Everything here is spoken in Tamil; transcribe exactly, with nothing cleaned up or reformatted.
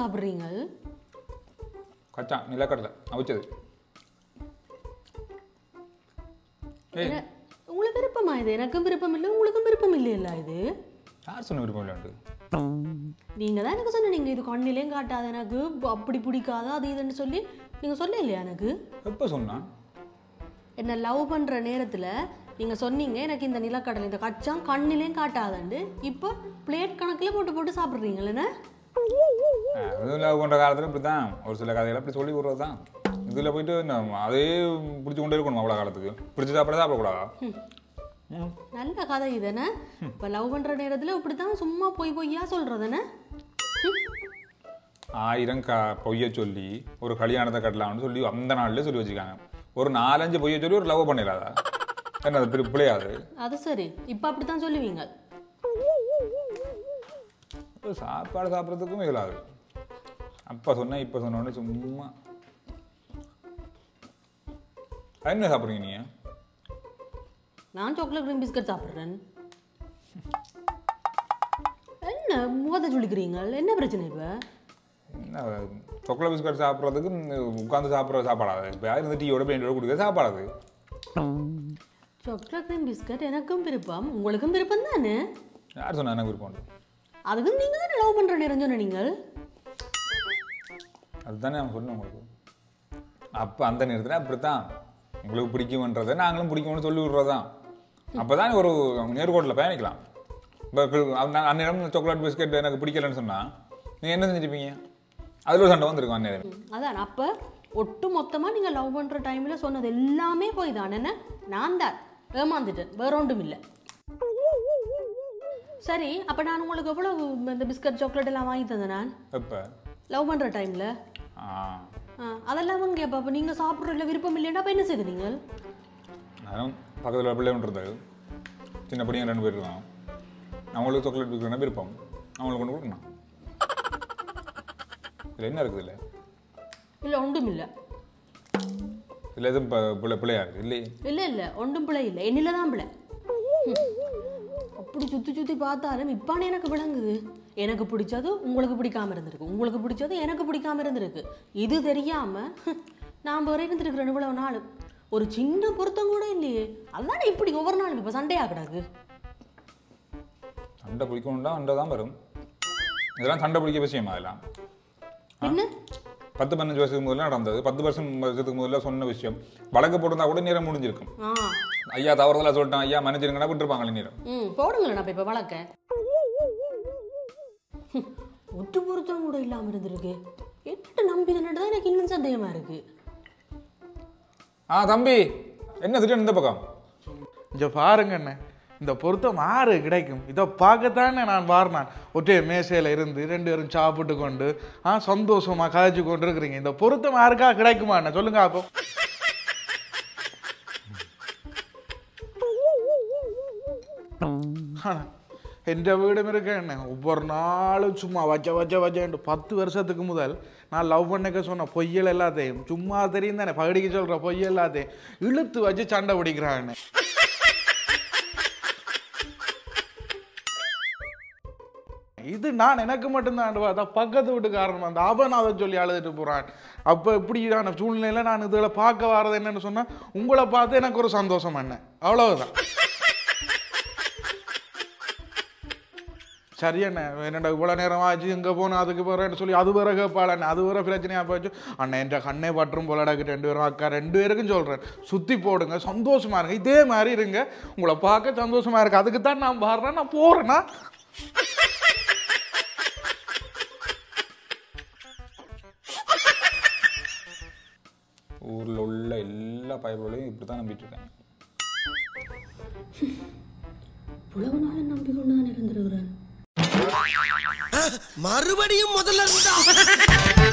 சாப்பிடுறீங்க? கச்சா நிலக்கடலை அவிச்சது. உங்களுக்கு விருப்பமா இது? எனக்கும் விருப்பம் இல்லை, உங்களுக்கும் விருப்பம் இல்லையில்ல இது. யார் சொன்ன விருப்பம் இல்லைண்டு? நீங்க தான் எனக்கு சொன்னீங்க இது கண்ணிலையும் காட்டாது, எனக்கு அப்படி பிடிக்காது அது இதுன்னு சொல்லி நீங்க சொல்ல இல்லையா எனக்கு? எப்போ சொன்னா? என்ன லவ் பண்ற நேரத்துல நீங்க சொன்னீங்க எனக்கு இந்த நிலக்கடலை இந்த கச்சான் கண்ணிலையும் காட்டாதுண்டு. இப்போ பிளேட் கணக்கில் போட்டு போட்டு சாப்பிட்றீங்களே. லவ் பண்ணுற காலத்தில் இப்படி தான் ஒரு சில கதைகளை அப்படி சொல்லி விடுறது தான். இதில் போயிட்டு அதே பிடிச்சி கொண்டே இருக்கணும் அவ்வளோ காலத்துக்கு. பிடிச்சி சாப்பிட சாப்பிடக்கூடாதா? நல்ல கதை இதுன்னு. இப்போ லவ் பண்ணுற நேரத்தில் இப்படி தான் சும்மா பொய் பொய்யா சொல்கிறதுன்னு. ஆயிரம் க பொய்ய சொல்லி ஒரு கல்யாணத்தை கட்டலாம்னு சொல்லி அந்த நாள்லேயே சொல்லி வச்சுக்காங்க. ஒரு நாலஞ்சு பொய்ய சொல்லி ஒரு லவ் பண்ணிடாதா? என்ன அது திரு பிள்ளையாது? அது சரி, இப்போ அப்படி தான் சொல்லுவீங்க. சாப்பாடு சாப்பிட்றதுக்கும் இயலாது. அப்பா சொன்னேன் இப்போ சொன்னோன்னு சும்மா. என்ன சாப்பிட்றீங்க நீங்கள்? நான் சாக்லேட் க்ரீம் பிஸ்கட் சாப்பிட்றேன். என்ன முகத்தை சொல்லிக்கிறீங்க? என்ன பிரச்சனை இப்போ? என்ன சாக்லேட் பிஸ்கட் சாப்பிட்றதுக்கு உட்காந்து சாப்பிட்ற சாப்பாடாது? இப்போ யார் இந்த டீயோட பிளேண்டோட கொடுக்குற சாப்பாடாது? சாக்லேட் க்ரீம் பிஸ்கட் எனக்கும் விருப்பம், உங்களுக்கும் விருப்பம் தானே? யார் சொன்னா எனக்கு விருப்பம்? அதுக்கு நீங்கள் தானே லவ் பண்ணுற நேரம் சொன்ன நீங்கள். அதுதானே நான் சொன்னேன் உங்களுக்கு. அப்போ அந்த நேரத்தில் அப்படித்தான் உங்களுக்கு பிடிக்கும்ன்றதை நாங்களும் பிடிக்கும்னு சொல்லி விட்றதான். அப்போ தான் ஒரு நேர்கோட்டில் பயணிக்கலாம். இப்போ அந்நேரம் சாக்லேட் பிஸ்கட் எனக்கு பிடிக்கலன்னு சொன்னால் நீங்கள் என்ன செஞ்சுருப்பீங்க? அதில் ஒரு சண்டை வந்துருக்கும் அந்நேரம். அதான் அப்போ ஒட்டு மொத்தமாக நீங்கள் லவ் பண்ணுற டைமில் சொன்னது எல்லாமே போய் தான் என்ன நான் தான் ஏமாந்துட்டேன், வேற ஒன்றும் இல்லை. சரி, அப்போ நான் உங்களுக்கு எவ்வளோ இந்த பிஸ்கட் சாக்லேட் எல்லாம் வாங்கி தந்தேன் நான் எப்போ லவ் பண்ணுற டைமில்? அதெல்லாம் வாங்க. அப்போ அப்போ நீங்கள் சாப்பிட்றதுல விருப்பம் இல்லைன்னா அப்போ என்ன செய்து நீங்கள்? நானும் பக்கத்தில் பிள்ளை ஒன்றுறது சின்ன பையன் ரெண்டு பேர் இருக்கோம். அவங்களுக்கு சாக்லேட் பிஸ்கட்னா விருப்பம், அவங்களுக்கு கொண்டு கொடுக்கணும். இதில் என்ன இருக்குது? இல்லை இல்லை ஒன்றும் இல்லை. இல்லை எதுவும் பிள்ளை பிள்ளையா இருக்குது? இல்லை இல்லை இல்லை ஒன்றும் பிள்ளை இல்லை, என்னில் தான் பிள்ளை. அப்படி சுற்றி சுற்றி பார்த்தாலும் இப்பானே எனக்கு விளங்குது. எனக்கு பிடிச்சது உங்களுக்கு பிடிக்காம இருந்திருக்கு, உங்களுக்கு பிடிச்சது எனக்கு பிடிக்காம இருந்திருக்கு. இது தெரியாமல் நான் வேற இருந்துருக்குறேன் இவ்வளவு நாள். ஒரு சின்ன பொருத்தம் கூட இல்லையே. அதுதானே இப்படி ஒவ்வொரு நாளும் இப்போ சண்டையாக கிடக்கு. சண்டை பிடிக்கணும்டா சண்டை தான் வரும். இதெல்லாம் சண்டை பிடிக்க விஷயமா? அதெல்லாம் என்ன பத்து பதினஞ்சு வருஷத்துக்கு முதல்ல நடந்தது. பத்து வருஷம் வருஷத்துக்கு முதல்ல சொன்ன விஷயம் வழக்கு போட்டிருந்தா கூட நேரம் முடிஞ்சிருக்கும். ஐயா தவறுதலா சொல்லிட்டான், ஐயா மன்னிச்சிருங்கன்னா விட்டுருப்பாங்களே நேரம். ம் போடுங்களேன். அப்போ இப்போ வழக்க ஒட்டு பொருத்தம் கூட இல்லாமல் இருந்திருக்கு. எட்டு நம்பி தான் எனக்கு இன்னும் சந்தேகமா இருக்கு. ஆ தம்பி என்ன திட்டம் இந்த பக்கம்? இங்கே பாருங்க அண்ணே, இந்த பொருத்தம் ஆறு கிடைக்கும் இதை பார்க்கத்தானே நான் வாரினான். ஒற்றே மேசையில் இருந்து ரெண்டு பேரும் சாப்பிட்டு கொண்டு ஆ சந்தோஷமா காய்ச்சி கொண்டு இருக்கிறீங்க. இந்த பொருத்தம் யாருக்கா கிடைக்குமா அண்ணே சொல்லுங்க. அப்போ எந்த வீடும் இருக்க என்ன ஒவ்வொரு நாளும் சும்மா வச்ச வச்ச வச்சேன். பத்து வருஷத்துக்கு முதல் நான் லவ் பண்ணிக்க சொன்ன பொய்யல் எல்லாத்தையும் சும்மா தெரியும் தானே பகடிக்கு சொல்கிற பொய்யல் எல்லாத்தையும் இழுத்து வச்சு சண்டை பிடிக்கிறான். இது நான் எனக்கு மட்டும்தான் பார்த்தா பக்கத்து வீட்டுக்காரன் அந்த அவன் அதை சொல்லி அழுதுட்டு போகிறான். அப்போ இப்படியான சூழ்நிலையில் நான் இதில் பார்க்க வர்றது என்னன்னு சொன்னால் உங்களை பார்த்து எனக்கு ஒரு சந்தோஷம் என்ன, அவ்வளவுதான். சரியண்ணே என்னடா இவ்வளோ நேரம் ஆச்சு இங்கே போனால் அதுக்கு போகிறேன்னு சொல்லி அது வேற கேட்பாளண்ணே, அது வேற பிரச்சனையாக போச்சு. அண்ணன் என்ற கண்ணே பற்றும் போலடாக்கு ரெண்டு பேரும் அக்கா ரெண்டு பேருக்கும் சொல்கிறேன் சுற்றி போடுங்க சந்தோஷமா இருங்க, இதே மாதிரி இருங்க, உங்களை பார்க்க சந்தோஷமா இருக்கு. அதுக்கு தான் நான் பாடுறேன், நான் போகிறேன்னா. ஊரில் உள்ள எல்லா பயர்களையும் இப்படி தான் நம்பிட்டு இருக்காங்க. உழவு நாளும் நம்பிக்கொண்டு தான் இருந்திருக்கிறேன். மறுபடியும் முதல்ல இருந்தா